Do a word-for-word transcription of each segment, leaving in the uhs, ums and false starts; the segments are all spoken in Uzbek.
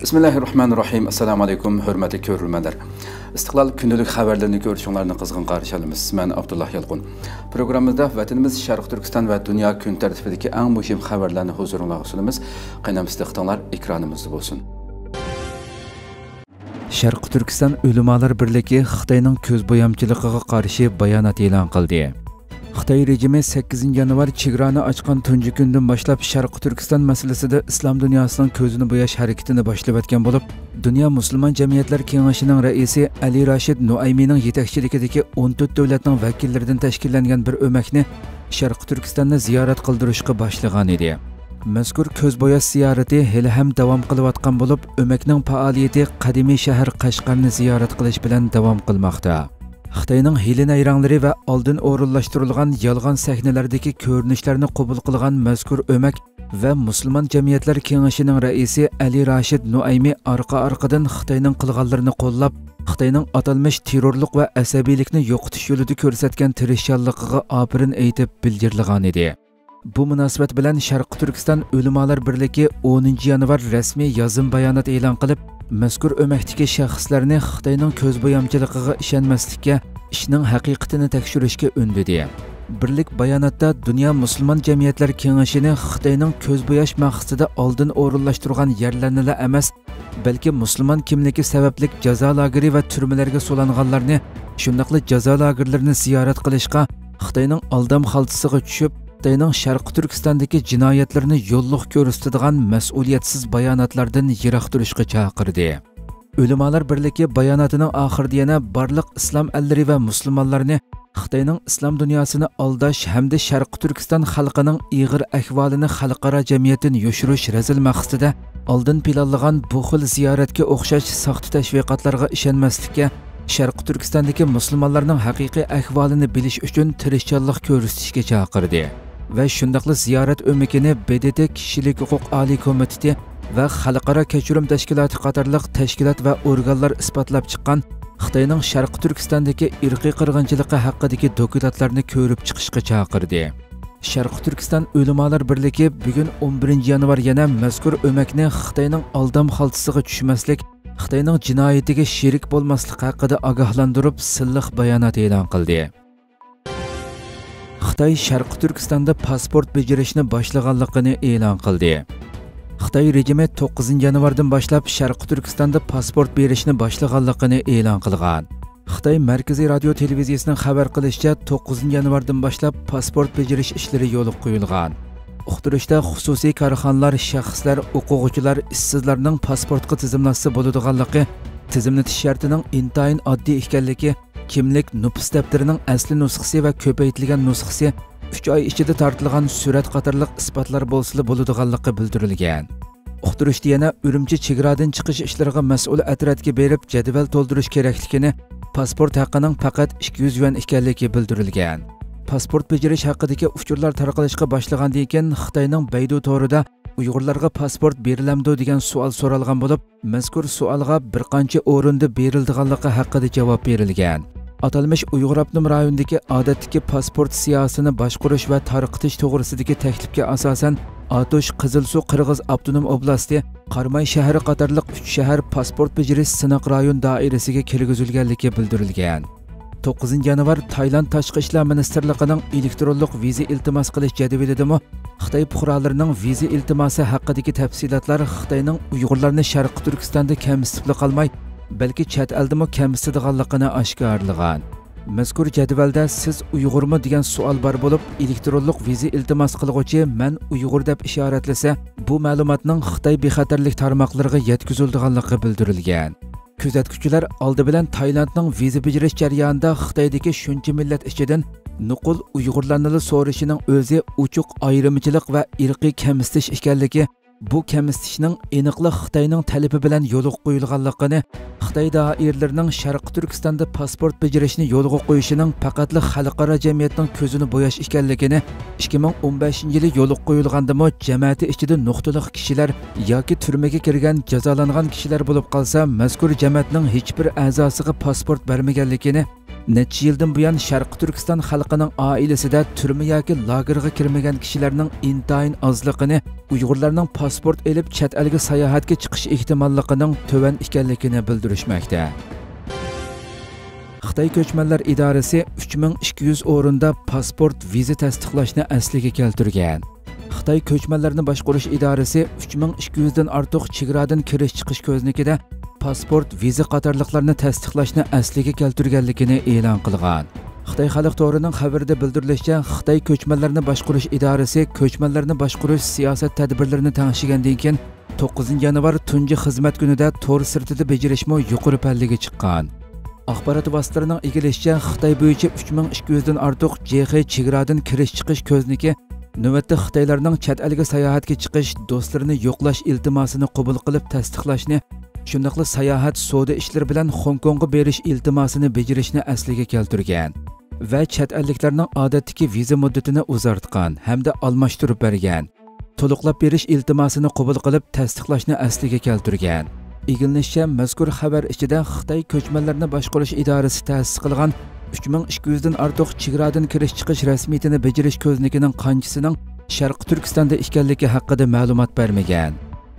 Bismillahirrahmanirrahim. Assalamu alaykum, hörmətli görürmənlər. İstiqlal gündəlik xəbərlərini görüşünlərini qızğın qarşılayırıq. Mən Abdullah Yalqun. Proqramımızda vətənimiz Şərq Türkistan və dünya gün tərtibidəki ən mühim xəbərlərini huzurunuza sunumuz. Qaynam istiqdanlar ekranımızda olsun. Şərq Türkistan Ülümalar Birliği Xitayning ko'zbo'yamchiligiga qarshi bayonot e'lon qildi. Xitoy rejimi sakkizinchi yanvar chegarani ochgan tunji kundan boshlab Sharq Turkiston masalasida islom dunyosining ko'zini bo'yash harakatini boshlayotgan bo'lib, Dunyo musulmon jamiyatlar kengashining raisi Ali Rashid Nuaymiyning yetakchiligidagi o'n to'rt davlatning vakillaridan tashkillangan bir o'makni Sharq Turkistonni ziyorat qildirishga boshlagan edi. Mazkur ko'zbo'yash ziyorati hali ham davom qilayotgan bo'lib, o'makning faoliyati qadimiy shahar Qashqarni ziyorat qilish bilan davom qilmoqda. Xitoyning hili nayrangları və oldin o'rinlashtirilgan yolg'on sahnalardagi ko'rinishlarni qabul qilgan mazkur o'mak və Musulmon jamiyatlar kengashining raisi Ali Rashid Nuaymi orqa-orqadan Xitoyning qilganlarini qo'llab, Xitoyning atalmish terrorlik va asabiylikni yo'qotish yo'lida ko'rsatgan tirishchanligiga ofirin aytib bildirilgan edi. Bu munosabat bilan Sharq Turkiston Ülümalar Birliği o'ninchi yanvar rasmiy yozim bayonot e'lon qilib, mazkur o'makdagi shaxslarni Xitoyning ko'zbo'yamchiligiga ishonmaslikka, ishning haqiqatini tekshirishga undadi. Birlik bayonotda Dunyo musulmon jamiyatlar kengashini Xitoyning ko'zbo'yash maqsadida oldin o'rinlashtirgan yerlarni emas, balki musulmon kimligi sababli jazo lageri va turmalarga solanganlarni, shundaqli jazo lagerlarini ziyorat qilishga, Xitoyning aldam xaltasiga tushib, Xitoyning Sharq Turkistondagi jinoyatlarni yo'lliq ko'rsatadigan mas'uliyatsiz bayonotlardan yiroq turishga chaqirdi. Ülümalar Birliği bayonotining oxirida yana barliq islom allari va musulmonlarni Xitoyning islom dunyosini aldash hamda Sharq Turkiston xalqining ig'ir ahvolini xalqaro jamiyatdan yoshirish razil maqsadida oldin planlagan bu xil ziyoratga o'xshash soxta tashviqotlarga ishonmaslikka, Sharq Turkistondagi musulmonlarning haqiqiy ahvolini bilish uchun tirishchanlik ko'rsatishga chaqirdi. Va shundaqli ziyorat o'makini B D T Kishilik huquq oliy komiteti va xalqaro kechirim tashkiloti qatorliq tashkilot va organlar isbotlab chiqqan Xitoyning Sharq Turkistondagi irqiy qirg'inchiligi haqidagi dokladlarni ko'rib chiqishga chaqirdi. Sharq Turkiston Ülümalar Birliği bugun o'n birinchi yanvar yana mazkur o'makni Xitoyning aldam xaltasiga tushmaslik, Xitoyning jinoyatiga sherik bo'lmaslik haqida ogohlantirib, silliq bayonot e'lon qildi. Xitoy Sharq Turkistonda pasport bejirishni boshlaganligini e'lon qildi. Xitoy rejimi to'qqizinchi yanvardan boshlab Sharq Turkistonda pasport berishni boshlaganligini e'lon qilgan. Xitoy Markaziy radio televiziyasining xabar qilishicha, to'qqizinchi yanvardan boshlab pasport bejirish ishlari yo'lga qo'yilgan. Uqtirishda xususiy korxonalar, shaxslar, o'quvchilar, ishsizlarning pasportga tizimlashsa bo'ladiganligi, tizimlatish shartining intayin oddiy ekanligi, kimlik nupus daftarining asli nusxasi va ko'paytirilgan nusxasi uch oy ichida tortilgan surat qatorliq isbotlar bo'lsa bo'ladiganligi bildirilgan. Uqtirishda yana Urumchi chegaradan chiqish ishlariga mas'ul atratga berib jadval to'ldirish kerakligini, pasport haqqining faqat ikki yuz yuan ekanligi bildirilgan. Pasport bejirish haqidagi uchurlar tarqalishga boshlagandan keyin Xitoyning Baidu to'rida Uyg'urlarga pasport berilamdi degan savol so'ralgan bo'lib, mazkur savolga bir qancha o'rinda berildiganligi haqida javob berilgan. Atalmish Uyg'ur avtonom rayonidagi odatdagi pasport siyosatini boshqarish va tarqitish to'g'risidagi taklifga asosan Atosh Qizilsuv Qirg'iz avtonom oblasti, Qarmay shahri qatorliq uch shahar pasport bejirish sinoq rayon doirasiga kirgizilganligi bildirilgan. to'qqizinchi yanvar Tayland Tashqi ishlar ministrligining elektronlik viza iltimos qilish jadvalidami Xitoy fuqarolarining viza iltimosi haqidagi tafsilotlar Xitoyning Uyg'urlarni Sharq Turkistonda kamsitib qolmay, balki chet eldimi kamsitadiganligini oshkorlagan. Mazkur jadvalda siz Uyg'urmi degan savol bor bo'lib, elektronlik viza iltimos qiluvchi "Men Uyg'ur" deb ishoratlasa, bu ma'lumotning Xitoy bexatarlik tarmoqlariga yetkazilganligi bildirilgan. Kuzatuvchilar oldi bilan Taylandning viza bejirish jarayonida Xitoydagi shuncha millat ichidan nuqul Uyg'urlarni so'rashining o'zi uchuq ayrimchilik va irqiy kamsitish ekanligi, bu kamsitishning aniqli Xitoyning talabi bilan yo'lga qo'yilganligini, Xitoy doiralarining Sharq Turkistonda pasport bejirishni yo'lga qo'yishining faqatli xalqaro jamiyatning ko'zini bo'yash ekanligini, ikki ming o'n beshinchi yili yo'lga qo'yilgandimi jamiyati ichida nuqtaliq kishilar yoki turmaga kirgan jazolangan kishilar bo'lib qolsa, mazkur jamiyatning hech bir a'zosiga pasport bermaganligini, Necha yildan buyon Sharqi Turkiston xalqining oilasida turma yoki lagerga kirmagan kishilarning intayin ozligini, Uyg'urlarning pasport elib chet elga sayohatga chiqish ehtimolligining to'van ekanligini bildirishmoqda. Xitoy ko'chmanlar idorasi uch ming ikki yuz o'rinda pasport viza tasdiqlashni asliga keltirgan. Xitoy ko'chmanlarni boshqarish idorasi uch ming ikki yuz dan ortiq chegaradan kirish chiqish ko'znikida pasport, viza qatorliqlarni tasdiqlashni asliga keltirganligini e'lon qilgan. Xitoy xalq to'rining xabarida bildirilishicha, Xitoy ko'chmanlarni boshqarish idorasi ko'chmanlarni boshqarish siyosat tadbirlarini tanishgandan keyin to'qqizinchi yanvar tunji xizmat kunida to'r sirtida bejirishmo yuqori pallaga chiqqan. Axborot vositalarining egilishicha, Xitoy bo'yicha uch ming ikki yuz dan ortiq J X chegaradan kirish chiqish ko'zniki navbatda Xitoylarning chet elga sayohatga chiqish, do'stlarini yo'qlash iltimosini qabul qilib tasdiqlashni, shundaqla sayohat savdo ishlari bilan Hong Kongga berish iltimosini bejirishni asliga keltirgan va chet elliklarning odatdagi viza muddatini uzartgan hamda almashtirib bergan. To'liqlab berish iltimosini qabul qilib tasdiqlashni asliga keltirgan. Egilishicha, mazkur xabar ichida Xitoy ko'chmanlarni boshqarish idorasi ta'sis qilgan uch ming ikki yuz dan ortiq chegaradan kirish chiqish rasmiyatini bejirish ko'znikining qanchasining Sharqi Turkistonda ekanligi haqida ma'lumot bermagan.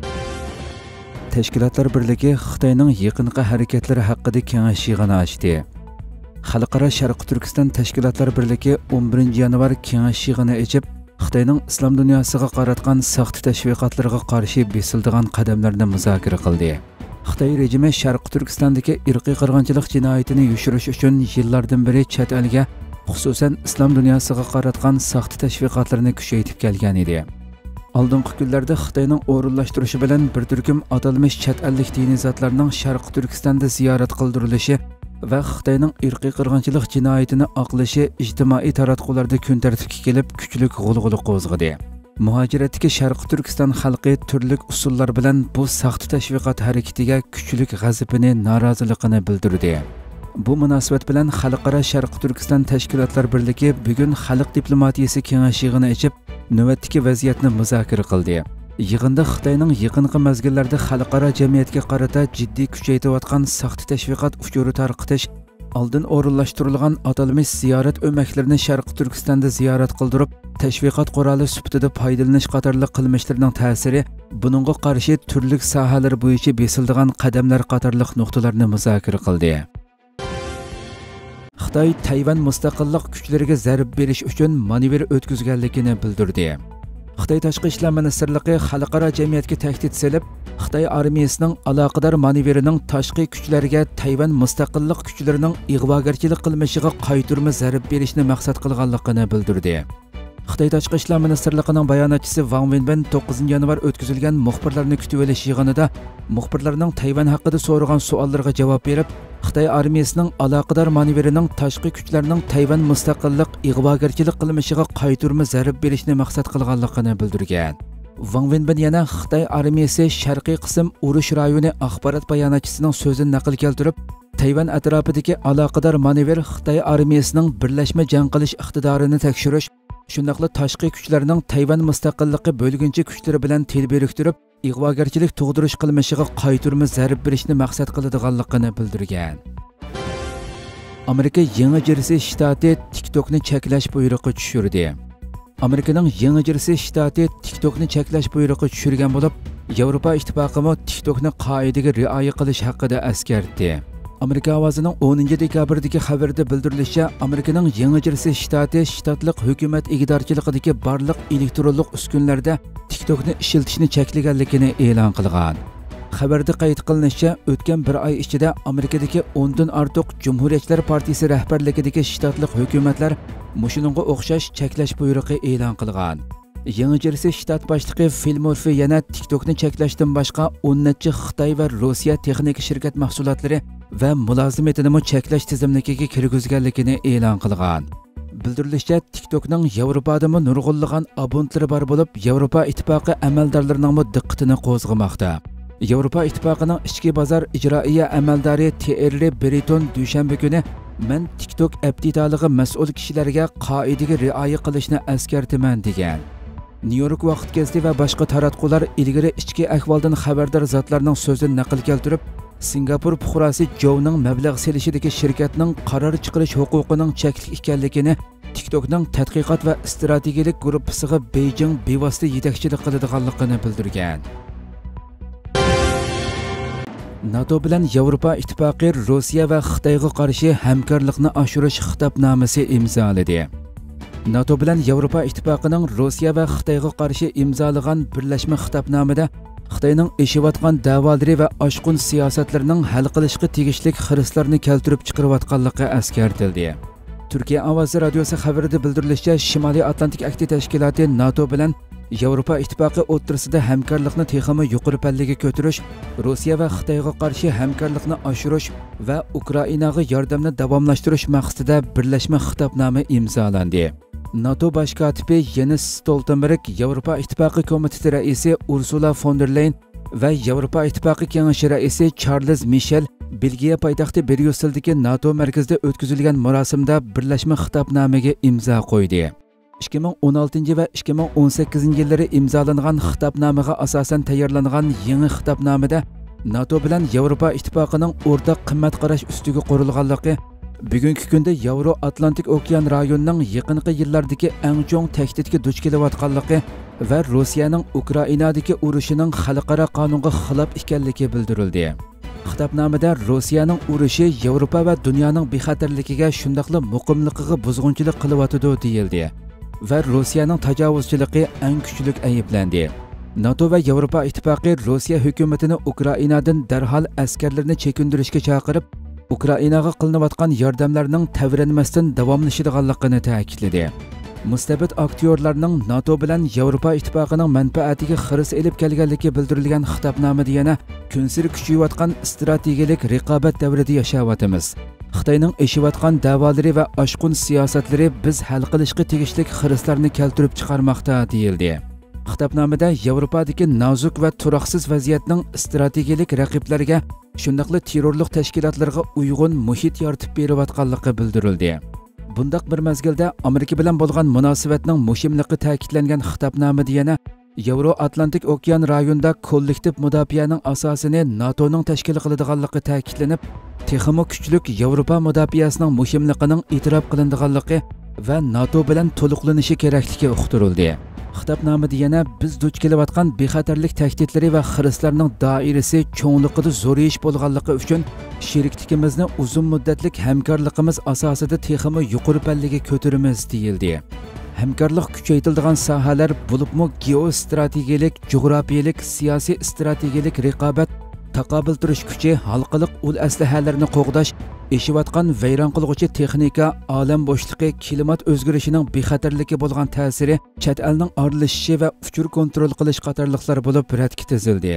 Tashkilotlar birligi Xitoyning yaqinqi harakatlari haqida kengash yig'ini ochdi. Xalqaro Sharqi Turkiston Tashkilotlar birligi o'n birinchi yanvar kengash yig'ini ochib, Xitoyning islom dunyosiga qaratgan saxta tashviqotlarga qarshi besildigan qadamlarni muzokara qildi. Xitoy rejimi Sharqi Turkistondagi irqiy qirg'inchilik jinoyatini yushirish uchun yillardan beri chet elga, xususan islom dunyosiga qaratgan saxta tashviqotlarni kuchaytirib kelgan edi. Oldingi kunlarda Xitoyning o'rinlashtirishi bilan bir turkum atalmish chet ellik diniy zotlarning Sharqi Turkistonda ziyorat qildirilishi va Xitoyning irqiy qirg'inchilik jinoyatini oqlashi ijtimoiy taratqularda kun tartibga kelib kuchli g'ulg'ula qo'zg'adi. Muhojiratdagi Sharqi Turkiston xalqi turli usullar bilan bu saxta tashviqot harakatiga kuchli g'azabini, noroziligini bildirdi. Bu munosabat bilan Xalqaro Sharqi Turkiston Tashkilotlar birligi bugun xalq diplomatiyasi kengash yig'ini ochib, navbatdagi vaziyatni muzokara qildi. Yig'inda Xitoyning yaqinqi mezgillarda xalqaro jamiyatga qarata jiddiy kuchaytirayotgan saxta tashviqot uchuri tarqitish, oldin o'rinlashtirilgan atalmish ziyorat o'maklarini Sharqi Turkistonda ziyorat qildirib, tashviqot quroli sifatida foydalanish qatorli qilmishlarning ta'siri, buningga qarshi turli sohalar bo'yicha besildigan qadamlar qatorli nuqtalarni muzokara qildi. Xitoy Tayvan mustaqillik kuchlariga zarb berish uchun manevr o'tkazganligini bildirdi. Xitoy Tashqi ishlar ministrligi xalqaro jamiyatga tahdid solib, Xitoy armiyasining aloqador manevrining tashqi kuchlarga Tayvan mustaqillik kuchlarining ig'vogarchilik qilmishiga qaytarma zarb berishni maqsad qilganligini bildirdi. Xitoy Tashqi ishlar ministrligining bayonotchisi Wang Wenbin to'qqizinchi yanvar o'tkazilgan muxbirlarni kutib olish yig'inida muxbirlarning Tayvan haqida so'ragan savollarga javob berib, Xitoy armiyasining aloqador manevrining tashqi kuchlarning Tayvan mustaqillik ig'vogarchilik qilmishiga qaytarma zarb berishni maqsad qilganligini bildirgan. Wang Wenbin yana Xitoy armiyasi sharqiy qism urush rayoni axborot bayonotchisining so'zini naql keltirib, Tayvan atrofidagi aloqador manevr Xitoy armiyasining birlashma jang qilish iqtidorini tekshirish, shundaqla tashqi kuchlarning Tayvan mustaqilligi bo'lgunchi kuchlari bilan til beriktirib, ig'vogarchilik tug'dirish qilmishiga qaytarma zarb berishni maqsad qiladiganligini bildirgan. Amerika Yangi Jersey shtati TikTokni cheklash buyrug'i tushirdi. Amerikaning Yangi Jersey shtati TikTokni cheklash buyrug'i tushirgan bo'lib, Yevropa ittifoqi TikTokni qoidaga rioya qilish haqida eskartdi. Amerika ovozining o'ninchi dekabrdagi xabarida bildirilishicha, Amerikaning Yangi Jersey shtati shtatlik hukumat ig'dorchiligidagi barliq elektronlik uskunlarda TikTokni ishlatishni cheklaganligini e'lon qilgan. Xabarda qayd qilinishicha, o'tgan bir oy ichida Amerikadagi o'ndan ortiq Cumhuriyatchilar partiyasi rahbarligidagi shtatlik hukumatlar mushuningga o'xshash cheklash buyrug'i e'lon qilgan. Yangi Jersey shtat boshlig'i Phil Murphy yana TikTokni cheklashdan boshqa o'n necha Xitoy va Rossiya texnik shirkat mahsulotlari va mulozimatini cheklash tizimligiga kirgizganligini e'lon qilgan. Bildirilishicha, TikTokning Yevropada nurg'unlagan abonentlari bor bo'lib, Yevropa ittifoqi amaldorlarining diqqatini qo'zg'amoqda. Yevropa ittifoqining ichki bozor ijroiya amaldori Thierry Breton dushanba kuni "Men TikTok aptitoligi mas'ul kishilarga qoidaga rioya qilishni eskartaman" degan. New York vaqt gazeti va boshqa taratqular ilgari ichki ahvoldan xabardor zotlarning so'zini naql keltirib, Singapur fuqarosi Jouning mablag' selishidagi shirkatning qaror chiqarish huquqining cheklik ekanligini TikTokning tadqiqot va strategik guruhiga Beijing bevosita yetakchilik qiladiganligini bildirgan. NATO bilan Yevropa ittifoqi Rossiya va Xitoyga qarshi hamkorlikni oshirish xitobnomasi imzoladi. NATO bilan Yevropa ittifoqining Rossiya va Xitoyga qarshi imzolagan birlashma xitobnomada Xitoyning eshiyotgan da'volari va oshqun siyosatlarining hal qilishga tegishli xiristlarni keltirib chiqarayotganligi eskartildi. Turkiya ovozi radiosi xabarida bildirilishicha, Shimoliy Atlantik Akti tashkiloti NATO bilan Yevropa ittifoqi o'rtasida hamkorlikni texmi yuqori pallaga ko'tarish, Rossiya va Xitoyga qarshi hamkorlikni oshirish va Ukrainaga yordamni davomlashtirish maqsadida birlashma xitobnoma imzolandi. NATO bosh kotibi Jens Stoltenberg, Yevropa ittifoqi komiteti raisi Ursula von der Leyen va Yevropa ittifoqi kengashi raisi Charles Michel Belgiya poytaxti Bryusseldagi NATO markazida o'tkazilgan marosimda birlashma xitobnomaga imzo qo'ydi. ikki ming o'n oltinchi va ikki ming o'n sakkizinchi yillari imzolangan xitobnomaga asosan tayyorlangan yangi xitobnomada NATO bilan Yevropa ittifoqining o'rtaq qimmat qarash ustiga qurilganligi, bugungi kunda Yevro-Atlantik okean rayonining yaqinqi yillardagi eng chong tahdidga duch kelayotganligi va Rossiyaning Ukrainadagi urushining xalqaro qonunga xilof ekanligi bildirildi. Xitobnomada Rossiyaning urushi Yevropa va dunyoning bexatarligiga shundaqla muqimligiga buzg'unchilik qilyotidi deyildi va Rossiyaning tajovuzchiligi eng kuchli ayblandi. NATO va Yevropa ittifoqi Rossiya hukumatini Ukrainadan darhol askarlarni chekindirishga chaqirib, Ukrainaga qilinayotgan yordamlarning tavranmasdan davomlashadiganligini ta'kidladi. Mustabid aktyorlarning NATO bilan Yevropa ittifoqining manfaatiga xiris elib kelganligi bildirilgan xitobnomada yana kunsiri kuchayotgan strategik raqobat davrida yashayotimiz. Xitoyning eshiyotgan da'volari va oshqun siyosatlari biz hal qilishga tegishli xiristlarni keltirib chiqarmoqda deyildi. Xitobnomada Yevropadagi nozuk va turoqsiz vaziyatning strategik raqiblarga, shundaqli terrorlik tashkilotlarga uyg'un muhit yaratib berayotganligi bildirildi. Bundaq bir mezgilda Amerika bilan bo'lgan munosabatning muhimligi ta'kidlangan xitobnomada yana Yevro-Atlantik okean rayonida kollektiv mudofaaning asosini NATOning tashkil qiladiganligi ta'kidlanib, texmo kuchlik Yevropa mudofaasining muhimligining e'tirof qilinadiganligi va NATO bilan to'liqlanishi kerakligi uqtirildi. Xitobnomada yana biz duch kelayotgan bexatarlik tahdidlari va xiristlarning doirasi cho'ngliqida zo'rayish bo'lganligi uchun sherikligimizni uzun muddatlik hamkorligimiz asosida texmi yuqori pallaga ko'taramiz deyildi. Hamkorlik kuchaytirilgan sohalar bo'libmi geostrategik, jug'rofiyalik, siyosiy strategik raqobat, taqobil turish kuchi, halqiliq ul aslahalarni qo'g'dash, eshiyotgan vayron qilg'uchi texnika, olam bo'shliqi, klimat o'zgarishining bexatarligi bo'lgan ta'siri, chet elning aralashishi va uchur kontrol qilish qatorliqlar bo'lib radga tizildi.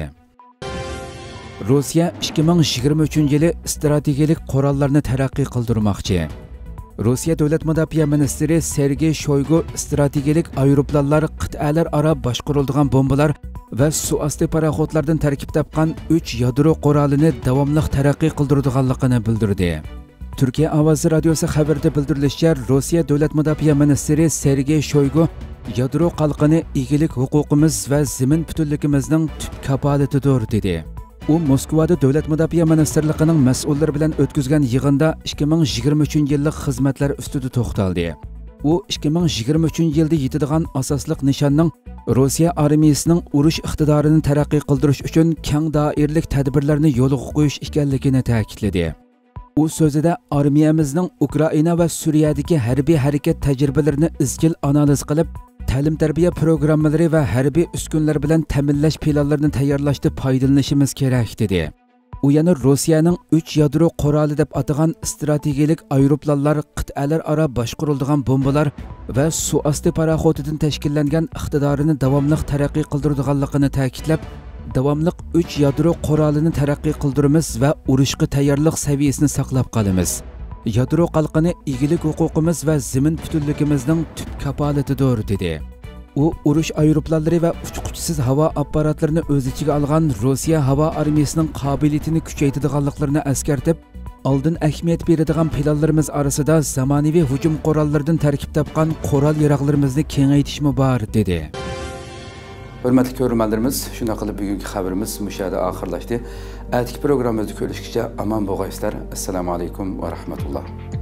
Rossiya ikki ming yigirma uchinchi yili strategik qurollarni taraqqiy qildirmoqchi. Rossiya davlat mudofaa ministri Sergey Shoygu strategik aeroplanlar, qit'alar aro boshqariladigan bombalar va suvosti paraxodlardan tarkib topgan uch yadro qurolini davomli taraqqiy qildiradiganligini bildirdi. Turkiya ovozi radiosi xabarida bildirilishicha, Rossiya davlat mudofaa ministri Sergey Shoygu yadro qalqini egilik huquqimiz va zamin butunligimizning tub kafolatidir dedi. U Moskvada davlat mudofaa ministrligining mas'ullari bilan o'tkazgan yig'inda ikki ming yigirma uchinchi yillik xizmatlar ustida to'xtaldi. U ikki ming yigirma uchinchi yilda yetadigan asosli nishonning Rossiya armiyasining urush iqtidorini taraqqiy qildirish uchun keng doiralik tadbirlarni yo'lga qo'yish ekanligini ta'kidladi. U so'zida armiyamizning Ukraina va Suriyadagi harbiy harakat tajribalarini izchil analiz qilib, ta'lim-tarbiya programmalari va harbiy uskunlar bilan ta'minlash planlarini tayyorlashda foydalanishimiz kerak dedi. U yana Rossiyaning uch yadro quroli deb atagan strategik aeroplanlar, qit'alar aro boshqariladigan bombalar va suvosti paraxodidan tashkillangan iqtidorini davomli taraqqiy qildiradiganligini ta'kidlab, davomli uch yadro qurolini taraqqiy qildiramiz va urushga tayyorlik saviyasini saqlab qolamiz. Yadro qalqini egilik huquqimiz va zamin butunligimizning tub kafolatidir dedi. U urush aeroplanlari va uchquchsiz havo apparatlarini o'z ichiga olgan Rossiya havo armiyasining qobiliyatini kuchaytirganliklarini eskartib, oldin ahamiyat beradigan planlarimiz orasida zamonaviy hujum qurollaridan tarkib topgan qurol yaroqlarimizni kengaytirishmi bor dedi. Hörmətli görürmənlərimiz, şuna qılıb bugünkü xəbərimiz müşahidə axırlaşdı. Ətiki proqramımızı görüşkəcə aman boğayslar. Assalamu aleykum və rahmetullah.